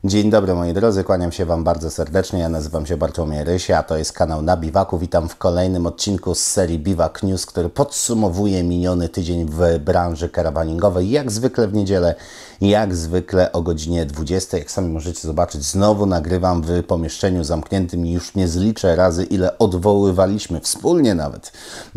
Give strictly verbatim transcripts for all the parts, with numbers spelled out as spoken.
Dzień dobry moi drodzy, kłaniam się Wam bardzo serdecznie, ja nazywam się Bartłomiej Ryś, a to jest kanał Na Biwaku. Witam w kolejnym odcinku z serii Biwak News, który podsumowuje miniony tydzień w branży karawaningowej. Jak zwykle w niedzielę, jak zwykle o godzinie dwudziestej. Jak sami możecie zobaczyć, znowu nagrywam w pomieszczeniu zamkniętym i już nie zliczę razy, ile odwoływaliśmy wspólnie nawet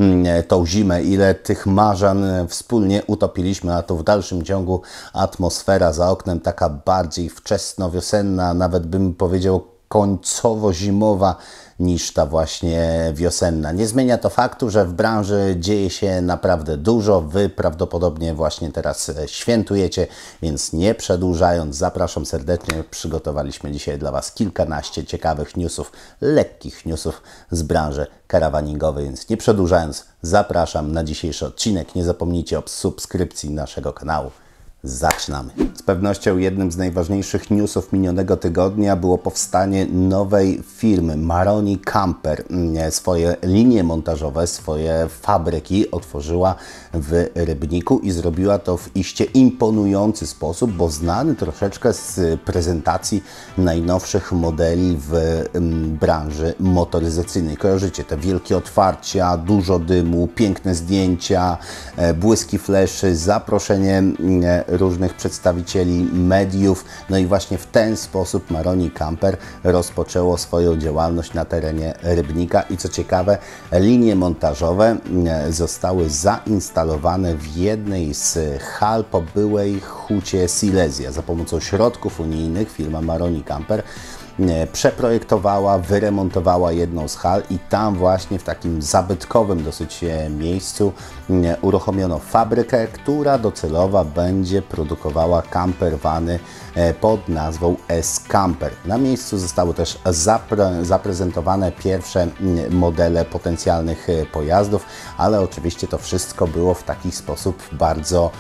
tą zimę, ile tych marzan wspólnie utopiliśmy, a to w dalszym ciągu atmosfera za oknem taka bardziej wczesnowiosenna, nawet bym powiedział końcowo-zimowa niż ta właśnie wiosenna. Nie zmienia to faktu, że w branży dzieje się naprawdę dużo. Wy prawdopodobnie właśnie teraz świętujecie, więc nie przedłużając, zapraszam serdecznie. Przygotowaliśmy dzisiaj dla Was kilkanaście ciekawych newsów, lekkich newsów z branży karawaningowej, więc nie przedłużając, zapraszam na dzisiejszy odcinek. Nie zapomnijcie o subskrypcji naszego kanału. Zaczynamy. Z pewnością jednym z najważniejszych newsów minionego tygodnia było powstanie nowej firmy. Maroni Camper swoje linie montażowe, swoje fabryki otworzyła w Rybniku i zrobiła to w iście imponujący sposób, bo znany troszeczkę z prezentacji najnowszych modeli w branży motoryzacyjnej. Kojarzycie te wielkie otwarcia, dużo dymu, piękne zdjęcia, błyski fleszy, zaproszenie różnych przedstawicieli mediów. No i właśnie w ten sposób Maroni Camper rozpoczęło swoją działalność na terenie Rybnika i co ciekawe, linie montażowe zostały zainstalowane w jednej z hal po byłej hucie Silesia. Za pomocą środków unijnych firma Maroni Camper przeprojektowała, wyremontowała jedną z hal i tam właśnie w takim zabytkowym dosyć miejscu uruchomiono fabrykę, która docelowo będzie produkowała campervany pod nazwą S-Camper. Na miejscu zostały też zapre zaprezentowane pierwsze modele potencjalnych pojazdów, ale oczywiście to wszystko było w taki sposób bardzo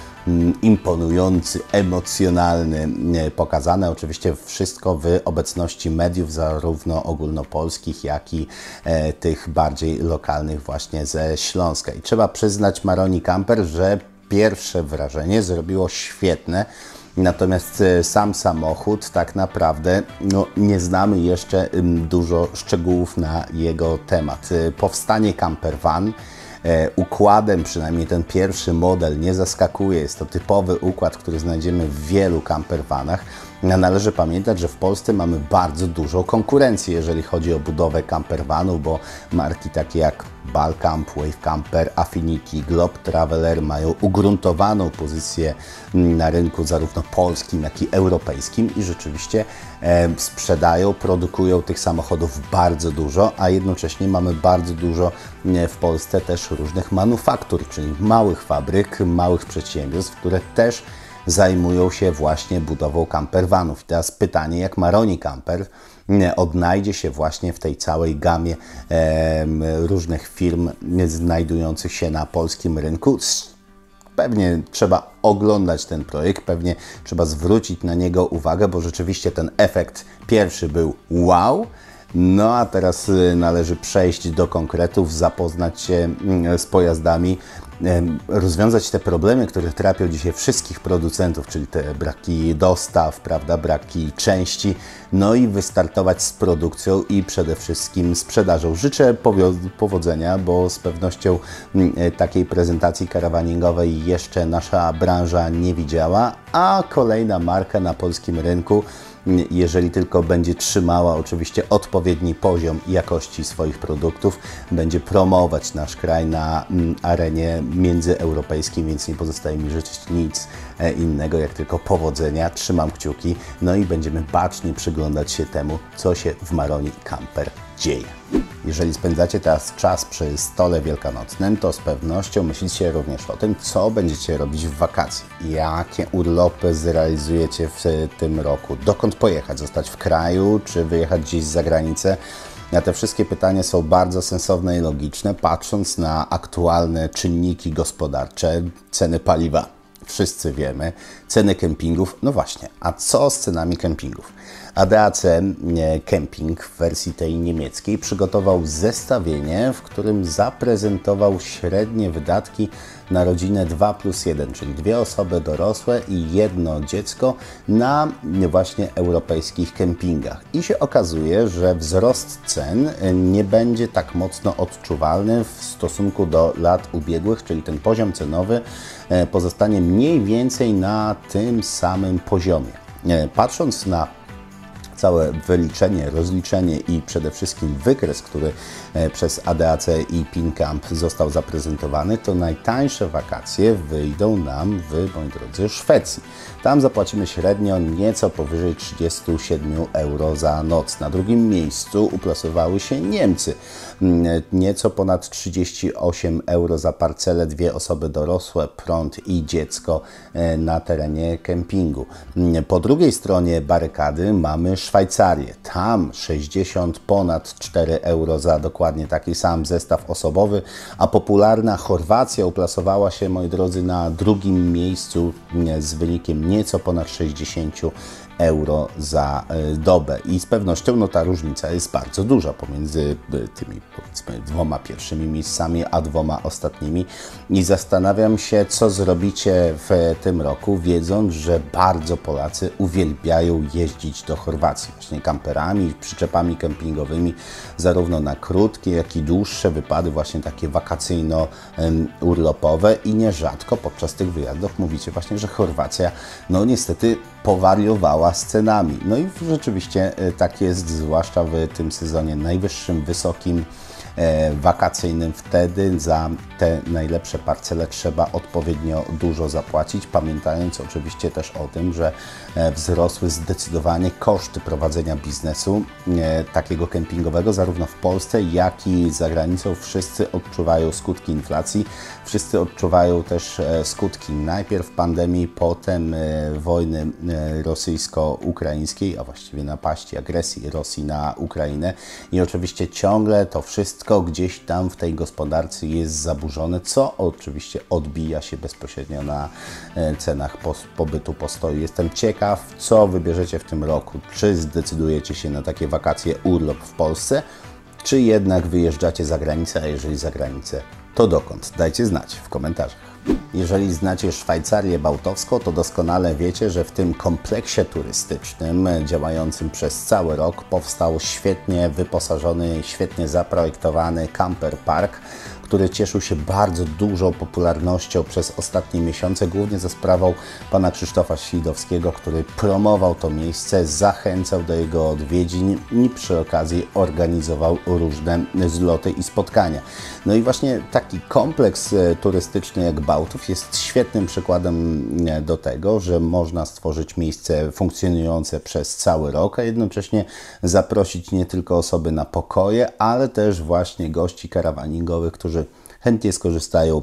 imponujący, emocjonalny, pokazane. Oczywiście wszystko w obecności mediów, zarówno ogólnopolskich, jak i e, tych bardziej lokalnych właśnie ze Śląska. I trzeba przyznać Maroni Camper, że pierwsze wrażenie zrobiło świetne. Natomiast sam samochód tak naprawdę no, nie znamy jeszcze dużo szczegółów na jego temat. Powstanie campervan układem, przynajmniej ten pierwszy model nie zaskakuje. Jest to typowy układ, który znajdziemy w wielu campervanach. Należy pamiętać, że w Polsce mamy bardzo dużą konkurencję, jeżeli chodzi o budowę campervanów, bo marki takie jak Balcamp, Wave Camper, Affinity, Globe Traveler mają ugruntowaną pozycję na rynku zarówno polskim, jak i europejskim i rzeczywiście e, sprzedają, produkują tych samochodów bardzo dużo, a jednocześnie mamy bardzo dużo e, w Polsce też różnych manufaktur, czyli małych fabryk, małych przedsiębiorstw, które też zajmują się właśnie budową campervanów. I teraz pytanie, jak Maroni Camper odnajdzie się właśnie w tej całej gamie e, różnych firm znajdujących się na polskim rynku. Pewnie trzeba oglądać ten projekt, pewnie trzeba zwrócić na niego uwagę, bo rzeczywiście ten efekt pierwszy był wow. No a teraz należy przejść do konkretów, zapoznać się z pojazdami, rozwiązać te problemy, które trapią dzisiaj wszystkich producentów, czyli te braki dostaw, prawda, braki części, no i wystartować z produkcją i przede wszystkim sprzedażą. Życzę powodzenia, bo z pewnością takiej prezentacji karawaningowej jeszcze nasza branża nie widziała, a kolejna marka na polskim rynku, jeżeli tylko będzie trzymała oczywiście odpowiedni poziom jakości swoich produktów, będzie promować nasz kraj na arenie międzyeuropejskiej, więc nie pozostaje mi życzyć nic innego, jak tylko powodzenia. Trzymam kciuki, no i będziemy bacznie przyglądać się temu, co się w Maroni Camper dzieje. Jeżeli spędzacie teraz czas przy stole wielkanocnym, to z pewnością myślicie również o tym, co będziecie robić w wakacje. Jakie urlopy zrealizujecie w tym roku? Dokąd pojechać? Zostać w kraju, czy wyjechać gdzieś za granicę? Na te wszystkie pytania są bardzo sensowne i logiczne, patrząc na aktualne czynniki gospodarcze, ceny paliwa. Wszyscy wiemy, ceny kempingów. No właśnie, a co z cenami kempingów? A D A C Camping w wersji tej niemieckiej przygotował zestawienie, w którym zaprezentował średnie wydatki na rodzinę dwa plus jeden, czyli dwie osoby dorosłe i jedno dziecko na właśnie europejskich kempingach. I się okazuje, że wzrost cen nie będzie tak mocno odczuwalny w stosunku do lat ubiegłych, czyli ten poziom cenowy pozostanie mniej więcej na tym samym poziomie. Patrząc na całe wyliczenie, rozliczenie i przede wszystkim wykres, który przez A D A C i PinCamp został zaprezentowany, to najtańsze wakacje wyjdą nam w, moi drodzy, Szwecji. Tam zapłacimy średnio nieco powyżej trzydzieści siedem euro za noc. Na drugim miejscu uplasowały się Niemcy. Nieco ponad trzydzieści osiem euro za parcelę, dwie osoby dorosłe, prąd i dziecko na terenie kempingu. Po drugiej stronie barykady mamy Szwajcarię. Tam sześćdziesiąt ponad cztery euro za dokładnie taki sam zestaw osobowy, a popularna Chorwacja uplasowała się, moi drodzy, na drugim miejscu z wynikiem nieco ponad sześćdziesiąt euro za dobę. I z pewnością no, ta różnica jest bardzo duża pomiędzy tymi, powiedzmy, dwoma pierwszymi miejscami, a dwoma ostatnimi. I zastanawiam się, co zrobicie w tym roku, wiedząc, że bardzo Polacy uwielbiają jeździć do Chorwacji właśnie kamperami, przyczepami kempingowymi, zarówno na krótkie, jak i dłuższe wypady, właśnie takie wakacyjno-urlopowe i nierzadko podczas tych wyjazdów mówicie właśnie, że Chorwacja no niestety powariowała z cenami. No i rzeczywiście tak jest, zwłaszcza w tym sezonie najwyższym, wysokim, e, wakacyjnym. Wtedy za te najlepsze parcele trzeba odpowiednio dużo zapłacić, pamiętając oczywiście też o tym, że e, wzrosły zdecydowanie koszty prowadzenia biznesu e, takiego kempingowego, zarówno w Polsce, jak i za granicą. Wszyscy odczuwają skutki inflacji, wszyscy odczuwają też e, skutki najpierw pandemii, potem e, wojny e, rosyjsko-ukraińskiej, a właściwie napaści, agresji Rosji na Ukrainę. I oczywiście ciągle to wszystko gdzieś tam w tej gospodarce jest zaburzone, co oczywiście odbija się bezpośrednio na cenach pobytu, postoju. Jestem ciekaw, co wybierzecie w tym roku. Czy zdecydujecie się na takie wakacje, urlop w Polsce, czy jednak wyjeżdżacie za granicę, a jeżeli za granicę, to dokąd? Dajcie znać w komentarzach. Jeżeli znacie Szwajcarię Bałtowską, to doskonale wiecie, że w tym kompleksie turystycznym działającym przez cały rok powstał świetnie wyposażony, świetnie zaprojektowany camper park, który cieszył się bardzo dużą popularnością przez ostatnie miesiące, głównie za sprawą pana Krzysztofa Świdowskiego, który promował to miejsce, zachęcał do jego odwiedzin i przy okazji organizował różne zloty i spotkania. No i właśnie taki kompleks turystyczny jak Bałtów jest świetnym przykładem do tego, że można stworzyć miejsce funkcjonujące przez cały rok, a jednocześnie zaprosić nie tylko osoby na pokoje, ale też właśnie gości karawaningowych, którzy chętnie skorzystają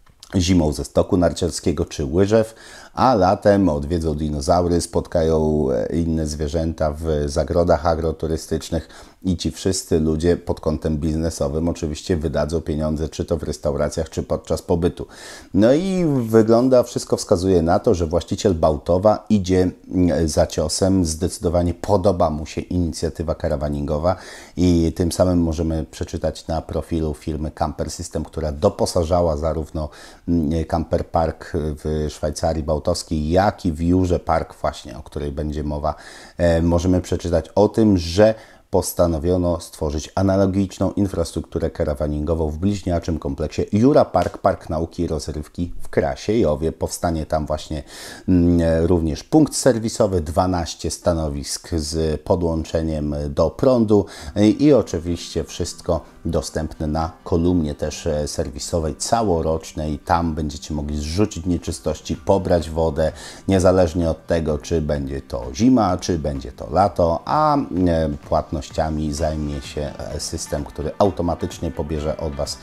zimą ze stoku narciarskiego czy łyżew, a latem odwiedzą dinozaury, spotkają inne zwierzęta w zagrodach agroturystycznych i ci wszyscy ludzie pod kątem biznesowym oczywiście wydadzą pieniądze, czy to w restauracjach, czy podczas pobytu. No i wygląda, wszystko wskazuje na to, że właściciel Bałtowa idzie za ciosem, zdecydowanie podoba mu się inicjatywa karawaningowa i tym samym możemy przeczytać na profilu firmy Camper System, która doposażała zarówno camper park w Szwajcarii Bałtowskiej, jak i w Jurze Park właśnie, o której będzie mowa. E, możemy przeczytać o tym, że postanowiono stworzyć analogiczną infrastrukturę karawaningową w bliźniaczym kompleksie Jura Park, Park Nauki i Rozrywki w Krasiejowie. Powstanie tam właśnie mm, również punkt serwisowy, dwanaście stanowisk z podłączeniem do prądu i, i oczywiście wszystko dostępne na kolumnie też serwisowej całorocznej. Tam będziecie mogli zrzucić nieczystości, pobrać wodę, niezależnie od tego, czy będzie to zima, czy będzie to lato, a płatnościami zajmie się system, który automatycznie pobierze od Was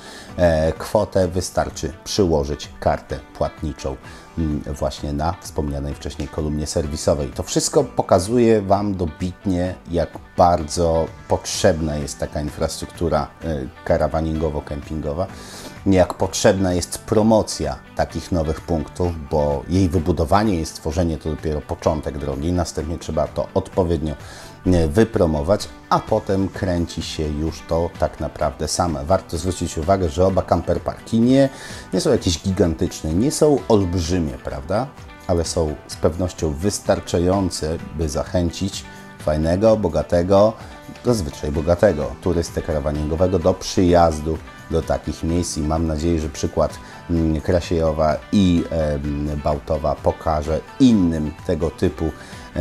kwotę. Wystarczy przyłożyć kartę płatniczą właśnie na wspomnianej wcześniej kolumnie serwisowej. To wszystko pokazuje Wam dobitnie, jak bardzo potrzebna jest taka infrastruktura karawaningowo-kempingowa, jak potrzebna jest promocja takich nowych punktów, bo jej wybudowanie i stworzenie to dopiero początek drogi. Następnie trzeba to odpowiednio wypromować, a potem kręci się już to tak naprawdę same. Warto zwrócić uwagę, że oba camperparki nie, nie są jakieś gigantyczne, nie są olbrzymie, prawda? Ale są z pewnością wystarczające, by zachęcić fajnego, bogatego, zazwyczaj bogatego turystę karawaningowego do przyjazdu do takich miejsc i mam nadzieję, że przykład Krasiejowa i Bałtowa pokaże innym tego typu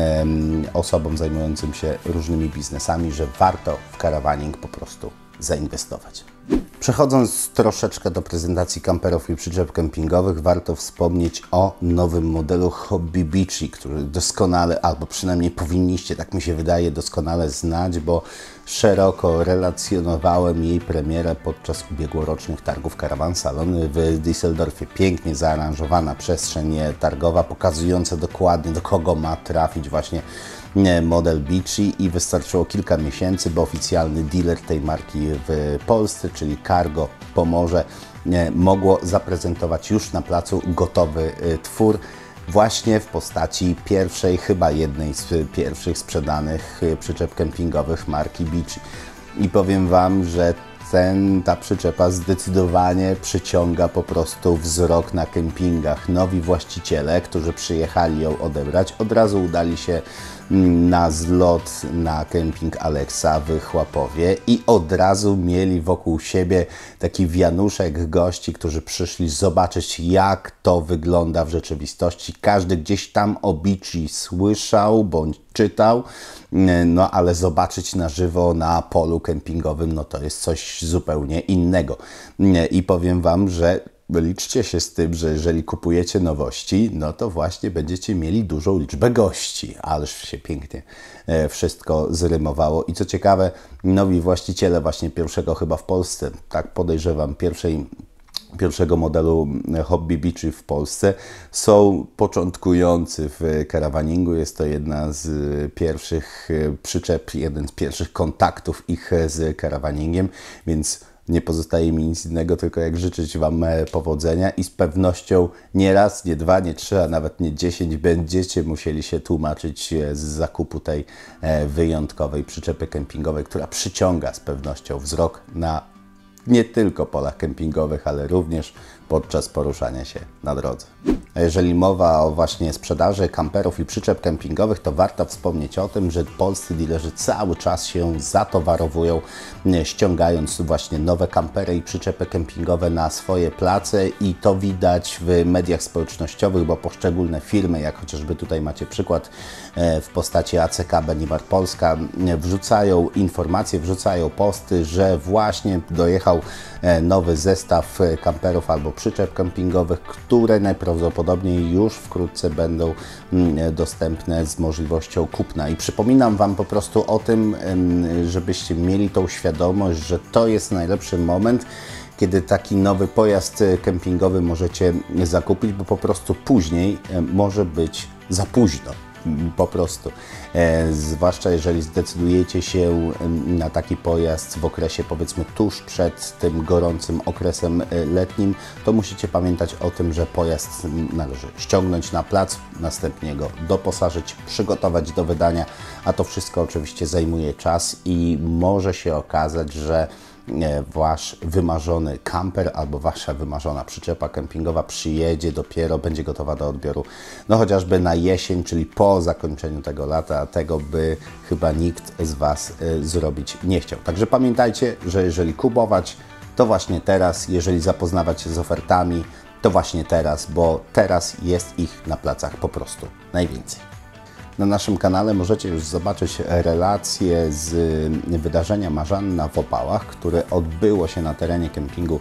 osobom zajmującym się różnymi biznesami, że warto w karawaning po prostu zainwestować. Przechodząc troszeczkę do prezentacji kamperów i przyczep kempingowych, warto wspomnieć o nowym modelu Hobby Beachy, który doskonale, albo przynajmniej powinniście, tak mi się wydaje, doskonale znać, bo szeroko relacjonowałem jej premierę podczas ubiegłorocznych targów Caravan Salon w Düsseldorfie. Pięknie zaaranżowana przestrzeń targowa, pokazująca dokładnie, do kogo ma trafić właśnie model Beachy i wystarczyło kilka miesięcy, by oficjalny dealer tej marki w Polsce, czyli Cargo Pomorze, mogło zaprezentować już na placu gotowy twór właśnie w postaci pierwszej, chyba jednej z pierwszych sprzedanych przyczep kempingowych marki Beachy. I powiem Wam, że ten, ta przyczepa zdecydowanie przyciąga po prostu wzrok na kempingach. Nowi właściciele, którzy przyjechali ją odebrać, od razu udali się na zlot na kemping Alexa w Chłapowie i od razu mieli wokół siebie taki wianuszek gości, którzy przyszli zobaczyć, jak to wygląda w rzeczywistości. Każdy gdzieś tam o Beachy słyszał bądź czytał, no ale zobaczyć na żywo na polu kempingowym, no to jest coś zupełnie innego. I powiem Wam, że liczcie się z tym, że jeżeli kupujecie nowości, no to właśnie będziecie mieli dużą liczbę gości. Ależ się pięknie wszystko zrymowało. I co ciekawe, nowi właściciele właśnie pierwszego chyba w Polsce, tak podejrzewam, pierwszej pierwszego modelu Hobby Beachy w Polsce są początkujący w karawaningu. Jest to jedna z pierwszych przyczep, jeden z pierwszych kontaktów ich z karawaningiem, więc nie pozostaje mi nic innego, tylko jak życzyć Wam powodzenia i z pewnością nie raz, nie dwa, nie trzy, a nawet nie dziesięć będziecie musieli się tłumaczyć z zakupu tej wyjątkowej przyczepy kempingowej, która przyciąga z pewnością wzrok na nie tylko polach kempingowych, ale również podczas poruszania się na drodze. A jeżeli mowa o właśnie sprzedaży kamperów i przyczep kempingowych, to warto wspomnieć o tym, że polscy dealerzy cały czas się zatowarowują, ściągając właśnie nowe kampery i przyczepy kempingowe na swoje place i to widać w mediach społecznościowych, bo poszczególne firmy, jak chociażby tutaj macie przykład w postaci A C K Benivar Polska, wrzucają informacje, wrzucają posty, że właśnie dojechał nowy zestaw kamperów albo przyczep kempingowych, które najprawdopodobniej już wkrótce będą dostępne z możliwością kupna. I przypominam Wam po prostu o tym, żebyście mieli tą świadomość, że to jest najlepszy moment, kiedy taki nowy pojazd kempingowy możecie zakupić, bo po prostu później może być za późno. Po prostu. E, zwłaszcza jeżeli zdecydujecie się na taki pojazd w okresie, powiedzmy, tuż przed tym gorącym okresem letnim, to musicie pamiętać o tym, że pojazd należy ściągnąć na plac, następnie go doposażyć, przygotować do wydania, a to wszystko oczywiście zajmuje czas i może się okazać, że Wasz wymarzony kamper albo Wasza wymarzona przyczepa kempingowa przyjedzie dopiero, będzie gotowa do odbioru, no chociażby na jesień, czyli po zakończeniu tego lata, a tego by chyba nikt z Was y, zrobić nie chciał. Także pamiętajcie, że jeżeli kupować, to właśnie teraz, jeżeli zapoznawać się z ofertami, to właśnie teraz, bo teraz jest ich na placach po prostu najwięcej. Na naszym kanale możecie już zobaczyć relacje z wydarzenia Marzanna w Opałach, które odbyło się na terenie kempingu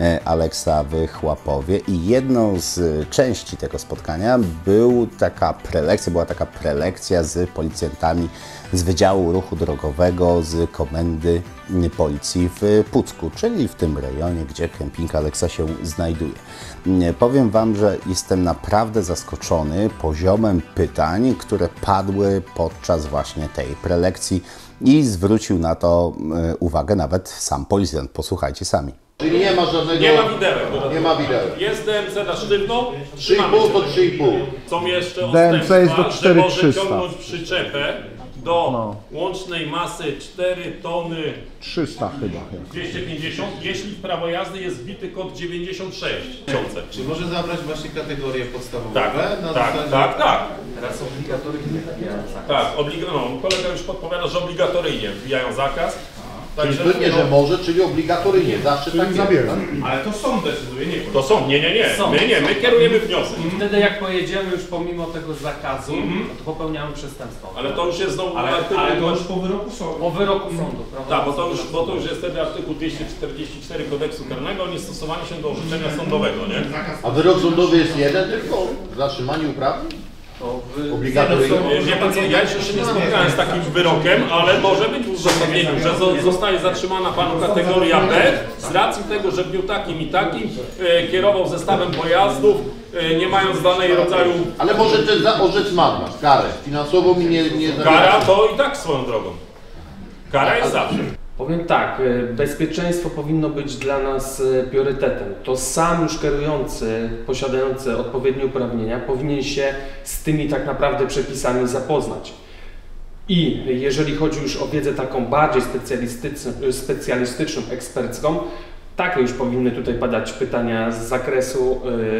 Alexa w Chłapowie i jedną z części tego spotkania był taka prelekcja, była taka prelekcja z policjantami z Wydziału Ruchu Drogowego z Komendy Policji w Pucku, czyli w tym rejonie, gdzie kemping Alexa się znajduje. Powiem Wam, że jestem naprawdę zaskoczony poziomem pytań, które padły podczas właśnie tej prelekcji i zwrócił na to uwagę nawet sam policjant. Posłuchajcie sami. Czyli nie ma żadnego... Nie ma widełek. Nie ma widełek. Jest D M C na sztywno. trzy i pół to trzy i pół. Są jeszcze D M C jest do odstępstwa, że cztery może trzysta. ciągnąć przyczepę do No. łącznej masy cztery tony trzysta chyba. dwieście pięćdziesiąt, jeśli w prawo jazdy jest wbity kod dziewięćdziesiąt sześć tysięcy. Czy może zabrać właśnie kategorie podstawowe? Tak, na tak, zasadzie... tak, tak. Teraz obligatoryjnie wbijają zakaz. Tak, obliga no, kolega już podpowiada, że obligatoryjnie wbijają zakaz. Czyli Także, to nie, że może, czyli obligatoryjnie, zawsze tak jest. Tak? Ale to sąd decyduje, nie to są, nie, nie, nie, Są. my nie, my kierujemy wniosek. I wtedy jak pojedziemy już pomimo tego zakazu, no to popełniamy przestępstwo. Ale to już jest znowu Ale, artykuł, ale to już po wyroku sądu. Po wyroku sądu, prawda? tak, bo to, już, bo to już jest wtedy artykuł dwieście czterdzieści cztery kodeksu karnego o niestosowanie się do orzeczenia sądowego, nie? A wyrok sądowy jest jeden tylko? Zatrzymanie uprawnień? To wy... Obligatoryjnie? Wie pan co, ja jeszcze się nie spotkałem z takim wyrokiem, ale może być w uzasadnieniu, że zo- zostaje zatrzymana panu kategoria B z racji tego, że w dniu takim i takim e, kierował zestawem pojazdów, e, nie mając danej rodzaju Ale może też za orzec marność, karę finansową i nie... nie kara, to i tak swoją drogą. Kara jest zawsze. Powiem tak, e, bezpieczeństwo powinno być dla nas e, priorytetem. To sam już kierujący, posiadający odpowiednie uprawnienia powinien się z tymi tak naprawdę przepisami zapoznać. I jeżeli chodzi już o wiedzę taką bardziej specjalistyczną, specjalistyczną ekspercką, takie już powinny tutaj padać pytania z zakresu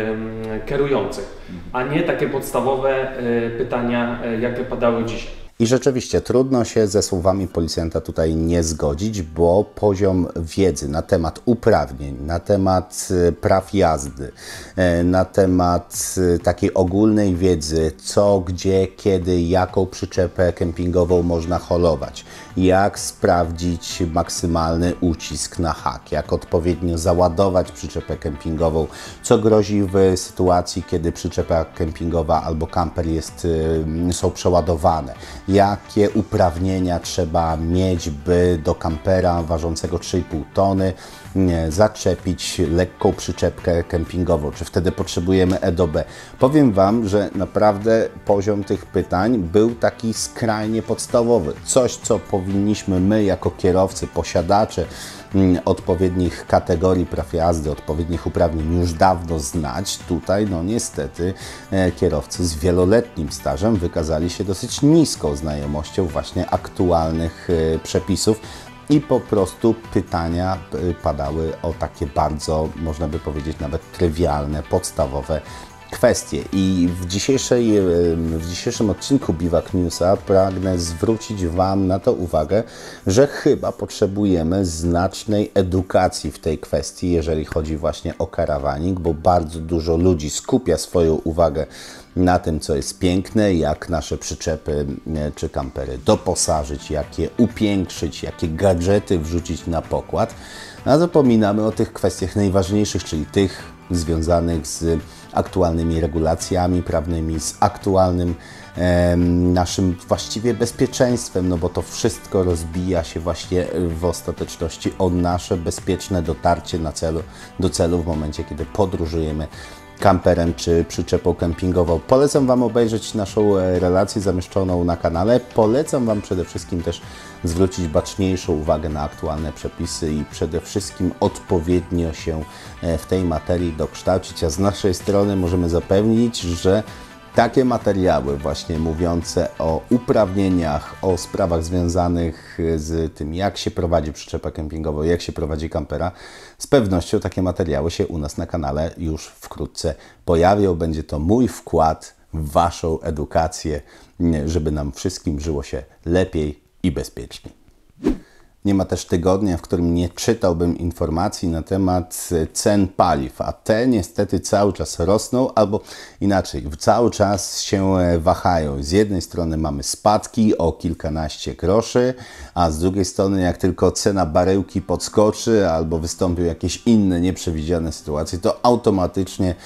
e, kierujących, a nie takie podstawowe e, pytania, e, jakie padały dzisiaj. I rzeczywiście trudno się ze słowami policjanta tutaj nie zgodzić, bo poziom wiedzy na temat uprawnień, na temat e, praw jazdy, e, na temat e, takiej ogólnej wiedzy, co, gdzie, kiedy, jaką przyczepę kempingową można holować, jak sprawdzić maksymalny ucisk na hak, jak odpowiednio załadować przyczepę kempingową, co grozi w sytuacji, kiedy przyczepa kempingowa albo kamper jest, e, są przeładowane. Jakie uprawnienia trzeba mieć, by do kampera ważącego trzy i pół tony nie, zaczepić lekką przyczepkę kempingową, czy wtedy potrzebujemy E D O B. Powiem Wam, że naprawdę poziom tych pytań był taki skrajnie podstawowy. Coś, co powinniśmy my jako kierowcy, posiadacze mm, odpowiednich kategorii praw jazdy, odpowiednich uprawnień już dawno znać. Tutaj no niestety e, kierowcy z wieloletnim stażem wykazali się dosyć niską znajomością właśnie aktualnych e, przepisów. I po prostu pytania padały o takie bardzo, można by powiedzieć, nawet trywialne, podstawowe kwestie. I w, dzisiejszej, w dzisiejszym odcinku Biwak Newsa pragnę zwrócić Wam na to uwagę, że chyba potrzebujemy znacznej edukacji w tej kwestii, jeżeli chodzi właśnie o karawaning, bo bardzo dużo ludzi skupia swoją uwagę na tym, co jest piękne, jak nasze przyczepy czy kampery doposażyć, jak je upiększyć, jakie gadżety wrzucić na pokład, a zapominamy o tych kwestiach najważniejszych, czyli tych związanych z aktualnymi regulacjami prawnymi, z aktualnym e, naszym właściwie bezpieczeństwem, no bo to wszystko rozbija się właśnie w ostateczności o nasze bezpieczne dotarcie na celu, do celu w momencie, kiedy podróżujemy kamperem czy przyczepą kempingową. Polecam Wam obejrzeć naszą relację zamieszczoną na kanale. Polecam Wam przede wszystkim też zwrócić baczniejszą uwagę na aktualne przepisy i przede wszystkim odpowiednio się w tej materii dokształcić, a z naszej strony możemy zapewnić, że takie materiały właśnie mówiące o uprawnieniach, o sprawach związanych z tym, jak się prowadzi przyczepę kempingową, jak się prowadzi kampera, z pewnością takie materiały się u nas na kanale już wkrótce pojawią. Będzie to mój wkład w Waszą edukację, żeby nam wszystkim żyło się lepiej i bezpieczniej. Nie ma też tygodnia, w którym nie czytałbym informacji na temat cen paliw, a te niestety cały czas rosną, albo inaczej, cały czas się wahają. Z jednej strony mamy spadki o kilkanaście groszy, a z drugiej strony jak tylko cena baryłki podskoczy albo wystąpią jakieś inne nieprzewidziane sytuacje, to automatycznie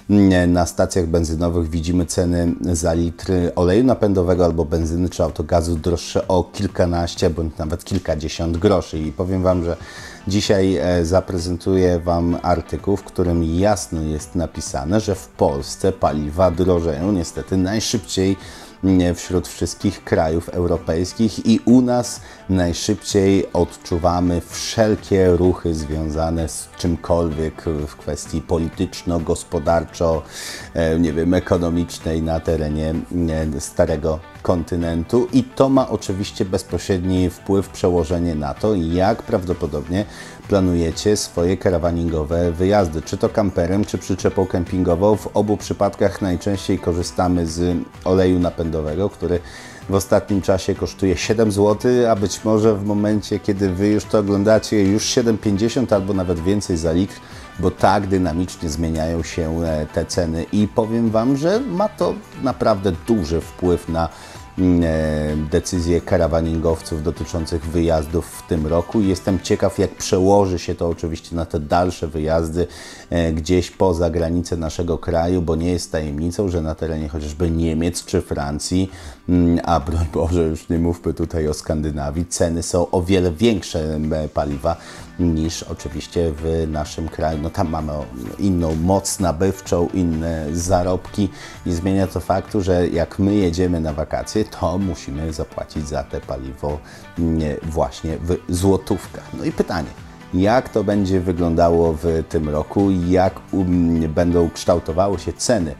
na stacjach benzynowych widzimy ceny za litr oleju napędowego albo benzyny czy autogazu droższe o kilkanaście bądź nawet kilkadziesiąt groszy. I powiem Wam, że dzisiaj zaprezentuję Wam artykuł, w którym jasno jest napisane, że w Polsce paliwa drożeją niestety najszybciej wśród wszystkich krajów europejskich i u nas najszybciej odczuwamy wszelkie ruchy związane z czymkolwiek w kwestii polityczno, gospodarczo, nie wiem, ekonomicznej na terenie starego kontynentu i to ma oczywiście bezpośredni wpływ, przełożenie na to, jak prawdopodobnie planujecie swoje karawaningowe wyjazdy, czy to kamperem, czy przyczepą kempingową. W obu przypadkach najczęściej korzystamy z oleju napędowego, który w ostatnim czasie kosztuje siedem złotych, a być może w momencie, kiedy Wy już to oglądacie, już siedem pięćdziesiąt albo nawet więcej za litr, bo tak dynamicznie zmieniają się te ceny i powiem Wam, że ma to naprawdę duży wpływ na decyzje karawaningowców dotyczących wyjazdów w tym roku. Jestem ciekaw, jak przełoży się to oczywiście na te dalsze wyjazdy gdzieś poza granice naszego kraju, bo nie jest tajemnicą, że na terenie chociażby Niemiec czy Francji, a broń Boże, już nie mówmy tutaj o Skandynawii, ceny są o wiele większe paliwa niż oczywiście w naszym kraju. No tam mamy inną moc nabywczą, inne zarobki i zmienia to faktu, że jak my jedziemy na wakacje, to musimy zapłacić za te paliwo właśnie w złotówkach. No i pytanie, jak to będzie wyglądało w tym roku, jak będą kształtowały się ceny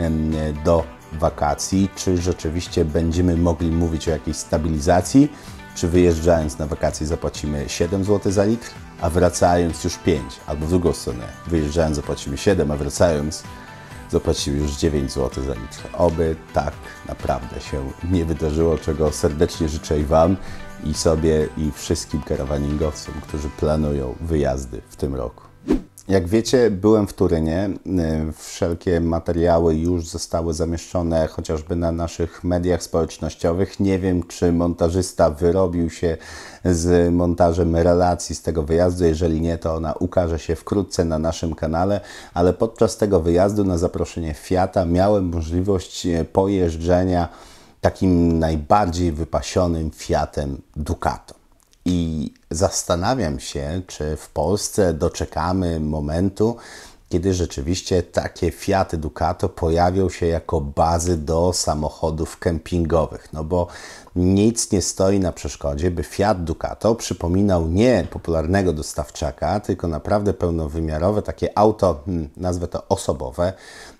do wakacji, czy rzeczywiście będziemy mogli mówić o jakiejś stabilizacji, czy wyjeżdżając na wakacje zapłacimy siedem złotych za litr, a wracając już pięć, albo w drugą stronę, wyjeżdżając zapłacimy siedem, a wracając zapłacimy już dziewięć złotych za litr. Oby tak naprawdę się nie wydarzyło, czego serdecznie życzę i Wam, i sobie, i wszystkim karawaningowcom, którzy planują wyjazdy w tym roku. Jak wiecie, byłem w Turynie. Wszelkie materiały już zostały zamieszczone chociażby na naszych mediach społecznościowych. Nie wiem, czy montażysta wyrobił się z montażem relacji z tego wyjazdu. Jeżeli nie, to ona ukaże się wkrótce na naszym kanale. Ale podczas tego wyjazdu na zaproszenie Fiata miałem możliwość pojeżdżenia takim najbardziej wypasionym Fiatem Ducato. I zastanawiam się, czy w Polsce doczekamy momentu, kiedy rzeczywiście takie Fiaty Ducato pojawią się jako bazy do samochodów kempingowych. No bo nic nie stoi na przeszkodzie, by Fiat Ducato przypominał nie popularnego dostawczaka, tylko naprawdę pełnowymiarowe takie auto, nazwę to osobowe,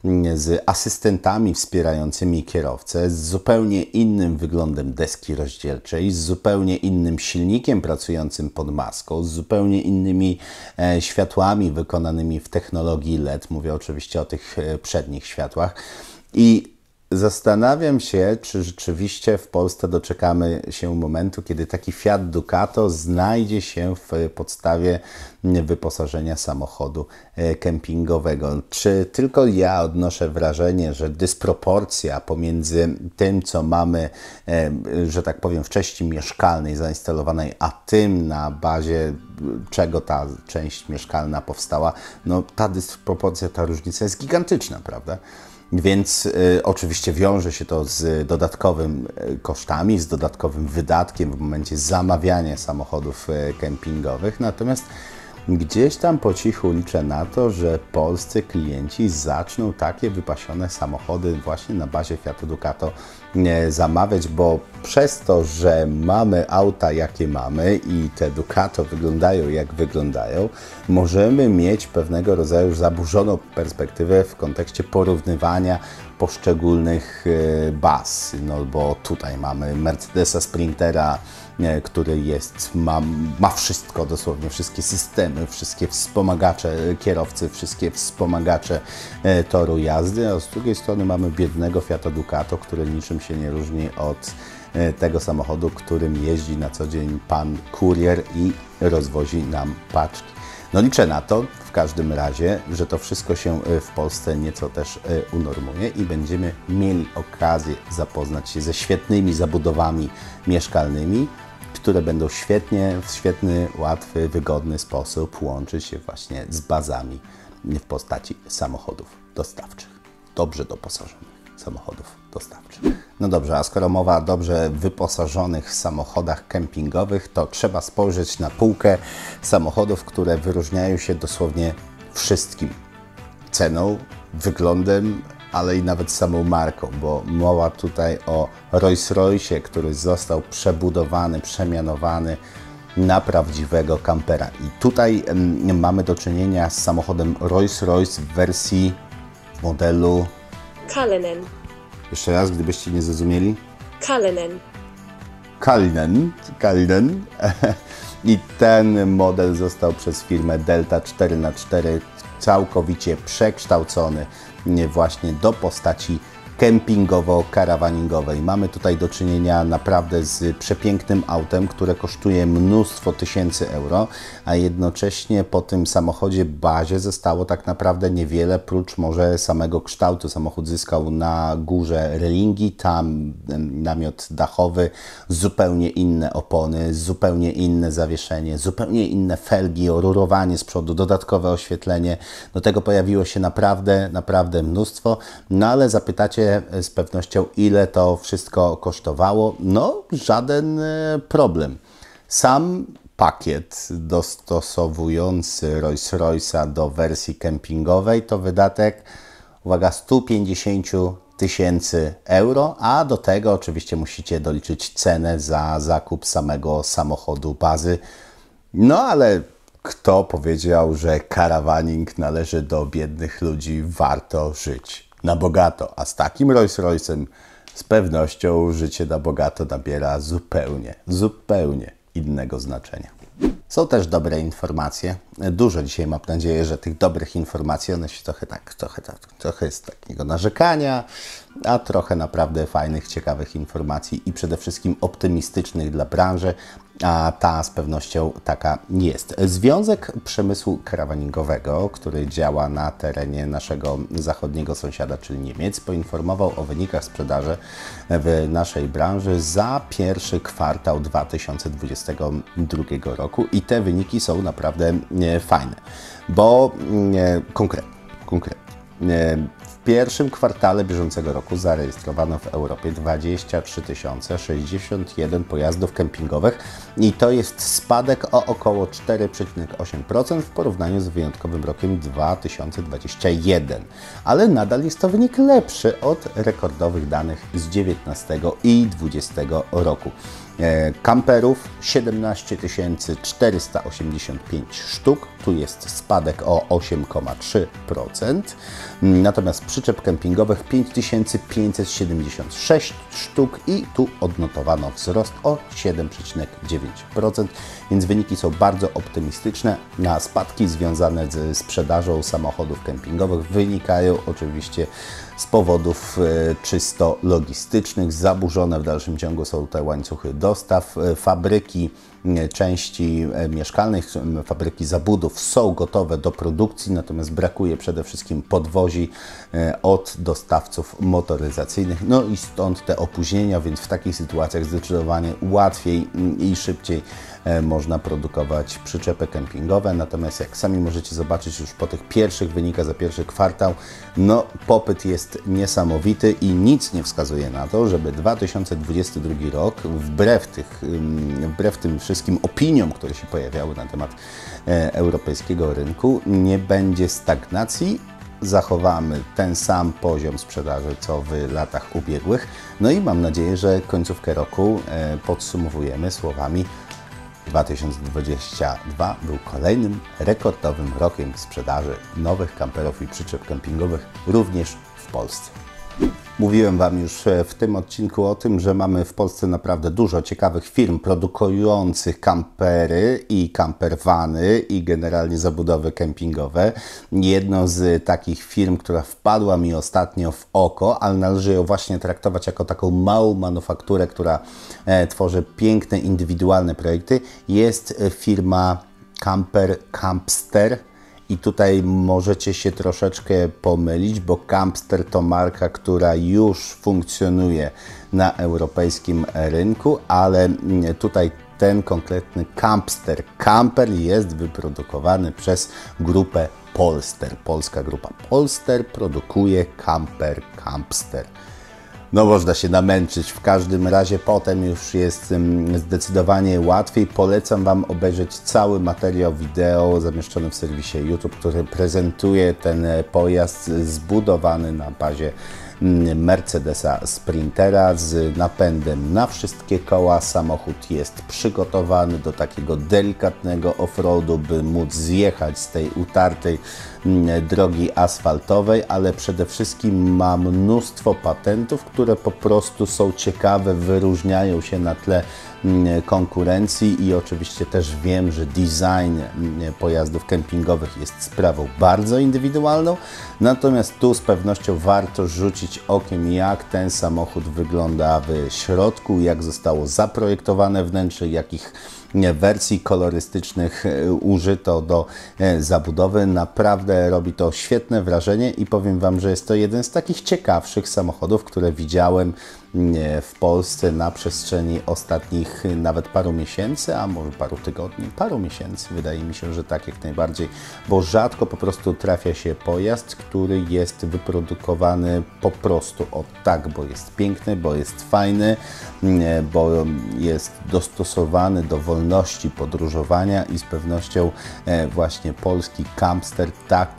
z asystentami wspierającymi kierowcę, z zupełnie innym wyglądem deski rozdzielczej, z zupełnie innym silnikiem pracującym pod maską, z zupełnie innymi e, światłami wykonanymi w technologii L E D. Mówię oczywiście o tych e, przednich światłach. I zastanawiam się, czy rzeczywiście w Polsce doczekamy się momentu, kiedy taki Fiat Ducato znajdzie się w podstawie wyposażenia samochodu kempingowego. Czy tylko ja odnoszę wrażenie, że dysproporcja pomiędzy tym, co mamy, że tak powiem, w części mieszkalnej zainstalowanej, a tym, na bazie czego ta część mieszkalna powstała, no ta dysproporcja, ta różnica jest gigantyczna, prawda? Więc y, oczywiście wiąże się to z dodatkowymi kosztami, z dodatkowym wydatkiem w momencie zamawiania samochodów y, kempingowych. Natomiast gdzieś tam po cichu liczę na to, że polscy klienci zaczną takie wypasione samochody właśnie na bazie Fiatu Ducato y, zamawiać, bo przez to, że mamy auta jakie mamy i te Ducato wyglądają jak wyglądają, możemy mieć pewnego rodzaju zaburzoną perspektywę w kontekście porównywania poszczególnych baz. No bo tutaj mamy Mercedesa Sprintera, który jest, ma, ma wszystko, dosłownie wszystkie systemy, wszystkie wspomagacze kierowcy, wszystkie wspomagacze toru jazdy, a z drugiej strony mamy biednego Fiata Ducato, który niczym się nie różni od tego samochodu, którym jeździ na co dzień pan kurier i rozwozi nam paczki. No liczę na to w każdym razie, że to wszystko się w Polsce nieco też unormuje i będziemy mieli okazję zapoznać się ze świetnymi zabudowami mieszkalnymi, które będą świetnie, w świetny, łatwy, wygodny sposób łączyć się właśnie z bazami w postaci samochodów dostawczych. Dobrze doposażonych samochodów dostawczych. No dobrze, a skoro mowa o dobrze wyposażonych samochodach kempingowych, to trzeba spojrzeć na półkę samochodów, które wyróżniają się dosłownie wszystkim. Ceną, wyglądem, ale i nawet samą marką, bo mowa tutaj o Rolls-Royce, który został przebudowany, przemianowany na prawdziwego kampera. I tutaj mm, mamy do czynienia z samochodem Rolls-Royce w wersji modelu... Cullinan. Jeszcze raz, gdybyście nie zrozumieli. Cullinan. Cullinan, Cullinan. I ten model został przez firmę Delta cztery na cztery całkowicie przekształcony właśnie do postaci kempingowo-karawaningowej. Mamy tutaj do czynienia naprawdę z przepięknym autem, które kosztuje mnóstwo tysięcy euro, a jednocześnie po tym samochodzie bazie zostało tak naprawdę niewiele, prócz może samego kształtu. Samochód zyskał na górze relingi, tam namiot dachowy, zupełnie inne opony, zupełnie inne zawieszenie, zupełnie inne felgi, rurowanie z przodu, dodatkowe oświetlenie. Do tego pojawiło się naprawdę, naprawdę mnóstwo, no ale zapytacie z pewnością, ile to wszystko kosztowało. No, żaden problem. Sam pakiet dostosowujący Rolls-Royce'a do wersji kempingowej to wydatek, uwaga, sto pięćdziesiąt tysięcy euro, a do tego oczywiście musicie doliczyć cenę za zakup samego samochodu bazy. No ale kto powiedział, że karawaning należy do biednych ludzi? Warto żyć na bogato, a z takim Rolls-Royce'em z pewnością życie na bogato nabiera zupełnie, zupełnie innego znaczenia. Są też dobre informacje. Dużo dzisiaj mam nadzieję, że tych dobrych informacji, one się trochę tak, trochę, tak, trochę jest takiego narzekania, a trochę naprawdę fajnych, ciekawych informacji i przede wszystkim optymistycznych dla branży, a ta z pewnością taka jest. Związek Przemysłu Karawaningowego, który działa na terenie naszego zachodniego sąsiada, czyli Niemiec, poinformował o wynikach sprzedaży w naszej branży za pierwszy kwartał dwa tysiące dwudziestego drugiego roku i te wyniki są naprawdę fajne, bo konkretnie, konkretnie. W pierwszym kwartale bieżącego roku zarejestrowano w Europie dwadzieścia trzy tysiące sześćdziesiąt jeden pojazdów kempingowych i to jest spadek o około cztery przecinek osiem procent w porównaniu z wyjątkowym rokiem dwa tysiące dwudziestym pierwszym. Ale nadal jest to wynik lepszy od rekordowych danych z dziewiętnastego i dwudziestego roku. Kamperów siedemnaście tysięcy czterysta osiemdziesiąt pięć sztuk, tu jest spadek o osiem przecinek trzy procent, natomiast przyczep kempingowych pięć tysięcy pięćset siedemdziesiąt sześć sztuk i tu odnotowano wzrost o siedem przecinek dziewięć procent, więc wyniki są bardzo optymistyczne. Na spadki związane ze sprzedażą samochodów kempingowych wynikają oczywiście z powodów czysto logistycznych. Zaburzone w dalszym ciągu są te łańcuchy dostaw. Fabryki części mieszkalnych, fabryki zabudów są gotowe do produkcji, natomiast brakuje przede wszystkim podwozi od dostawców motoryzacyjnych. No i stąd te opóźnienia, więc w takich sytuacjach zdecydowanie łatwiej i szybciej można produkować przyczepy kempingowe. Natomiast jak sami możecie zobaczyć już po tych pierwszych wynikach za pierwszy kwartał, no popyt jest niesamowity i nic nie wskazuje na to, żeby dwa tysiące dwudziesty drugi rok, wbrew, tych, wbrew tym wszystkim opiniom, które się pojawiały na temat europejskiego rynku, nie będzie stagnacji. Zachowamy ten sam poziom sprzedaży, co w latach ubiegłych. No i mam nadzieję, że końcówkę roku podsumowujemy słowami: dwa tysiące dwudziesty drugi był kolejnym rekordowym rokiem sprzedaży nowych kamperów i przyczep kempingowych również w Polsce. Mówiłem Wam już w tym odcinku o tym, że mamy w Polsce naprawdę dużo ciekawych firm produkujących kampery i campervany i generalnie zabudowy kempingowe. Jedną z takich firm, która wpadła mi ostatnio w oko, ale należy ją właśnie traktować jako taką małą manufakturę, która e, tworzy piękne, indywidualne projekty, jest firma Camper Campster. I tutaj możecie się troszeczkę pomylić, bo Campster to marka, która już funkcjonuje na europejskim rynku, ale tutaj ten konkretny Campster Camper jest wyprodukowany przez grupę Polster. Polska grupa Polster produkuje camper Campster. No można się namęczyć, w każdym razie potem już jest zdecydowanie łatwiej. Polecam Wam obejrzeć cały materiał wideo zamieszczony w serwisie YouTube, który prezentuje ten pojazd zbudowany na bazie Mercedesa Sprintera z napędem na wszystkie koła. Samochód jest przygotowany do takiego delikatnego offroadu, by móc zjechać z tej utartej drogi asfaltowej, ale przede wszystkim ma mnóstwo patentów, które po prostu są ciekawe, wyróżniają się na tle konkurencji i oczywiście też wiem, że design pojazdów kempingowych jest sprawą bardzo indywidualną, natomiast tu z pewnością warto rzucić okiem, jak ten samochód wygląda w środku, jak zostało zaprojektowane wnętrze, jakich wersji kolorystycznych użyto do zabudowy. Naprawdę robi to świetne wrażenie i powiem Wam, że jest to jeden z takich ciekawszych samochodów, które widziałem w Polsce na przestrzeni ostatnich nawet paru miesięcy, a może paru tygodni, paru miesięcy. Wydaje mi się, że tak jak najbardziej, bo rzadko po prostu trafia się pojazd, który jest wyprodukowany po prostu o tak, bo jest piękny, bo jest fajny, bo jest dostosowany do wolności podróżowania i z pewnością właśnie polski Campster tak,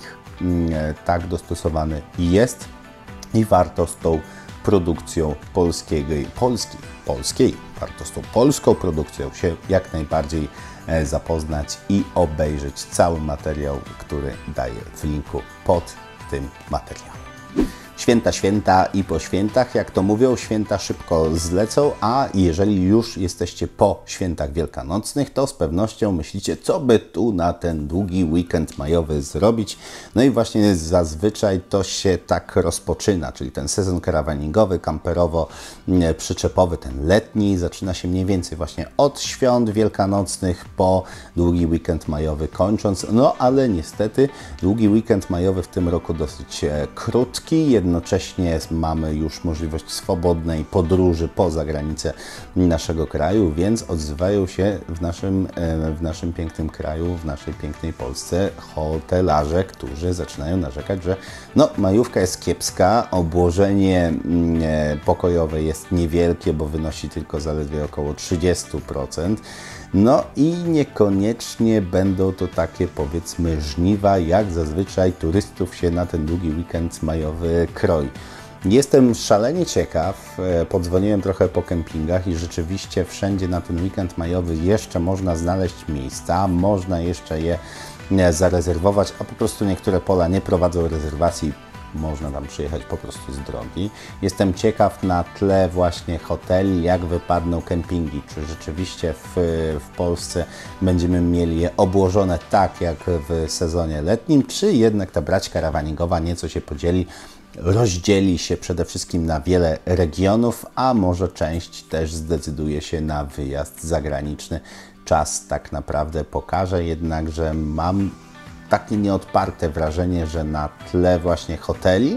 tak dostosowany jest i warto z tą produkcją polskiej, polskiej, polskiej, warto z tą polską produkcją się jak najbardziej zapoznać i obejrzeć cały materiał, który daję w linku pod tym materiałem. Święta, święta i po świętach, jak to mówią, święta szybko zlecą, a jeżeli już jesteście po świętach wielkanocnych, to z pewnością myślicie, co by tu na ten długi weekend majowy zrobić. No i właśnie zazwyczaj to się tak rozpoczyna, czyli ten sezon karawaningowy, kamperowo-przyczepowy, ten letni, zaczyna się mniej więcej właśnie od świąt wielkanocnych po długi weekend majowy kończąc. No ale niestety długi weekend majowy w tym roku dosyć krótki, jednocześnie mamy już możliwość swobodnej podróży poza granice naszego kraju, więc odzywają się w naszym, w naszym pięknym kraju, w naszej pięknej Polsce hotelarze, którzy zaczynają narzekać, że no, majówka jest kiepska, obłożenie pokojowe jest niewielkie, bo wynosi tylko zaledwie około trzydzieści procent. No i niekoniecznie będą to takie, powiedzmy, żniwa, jak zazwyczaj turystów się na ten długi weekend majowy kroi. Jestem szalenie ciekaw, podzwoniłem trochę po kempingach i rzeczywiście wszędzie na ten weekend majowy jeszcze można znaleźć miejsca, można jeszcze je zarezerwować, a po prostu niektóre pola nie prowadzą rezerwacji. Można tam przyjechać po prostu z drogi. Jestem ciekaw na tle właśnie hoteli, jak wypadną kempingi. Czy rzeczywiście w, w Polsce będziemy mieli je obłożone tak jak w sezonie letnim, czy jednak ta brać karawaningowa nieco się podzieli, rozdzieli się przede wszystkim na wiele regionów, a może część też zdecyduje się na wyjazd zagraniczny. Czas tak naprawdę pokaże, jednakże mam takie nieodparte wrażenie, że na tle właśnie hoteli,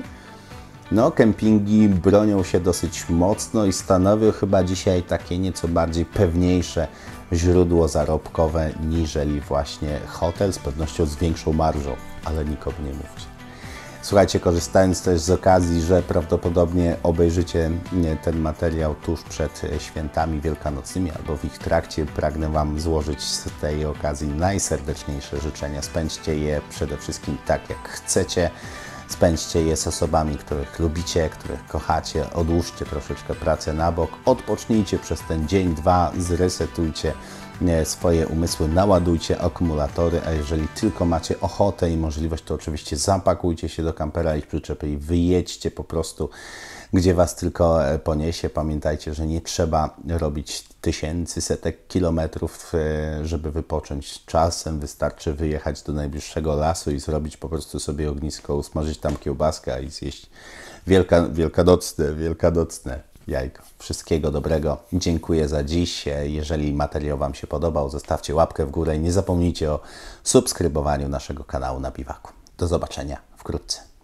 no kempingi bronią się dosyć mocno i stanowią chyba dzisiaj takie nieco bardziej pewniejsze źródło zarobkowe niżeli właśnie hotel, z pewnością z większą marżą, ale nikomu nie mówcie. Słuchajcie, korzystając też z okazji, że prawdopodobnie obejrzycie ten materiał tuż przed świętami wielkanocnymi albo w ich trakcie, pragnę Wam złożyć z tej okazji najserdeczniejsze życzenia. Spędźcie je przede wszystkim tak, jak chcecie. Spędźcie je z osobami, których lubicie, których kochacie. Odłóżcie troszeczkę pracę na bok. Odpocznijcie przez ten dzień, dwa, zresetujcie swoje umysły, naładujcie akumulatory, a jeżeli tylko macie ochotę i możliwość, to oczywiście zapakujcie się do kampera i przyczepy i wyjedźcie po prostu, gdzie Was tylko poniesie. Pamiętajcie, że nie trzeba robić tysięcy, setek kilometrów, żeby wypocząć. Czasem wystarczy wyjechać do najbliższego lasu i zrobić po prostu sobie ognisko, usmażyć tam kiełbaskę i zjeść wielka, wielkanocne, wielkanocne jajko. Wszystkiego dobrego. Dziękuję za dziś. Jeżeli materiał Wam się podobał, zostawcie łapkę w górę i nie zapomnijcie o subskrybowaniu naszego kanału na Biwaku. Do zobaczenia wkrótce.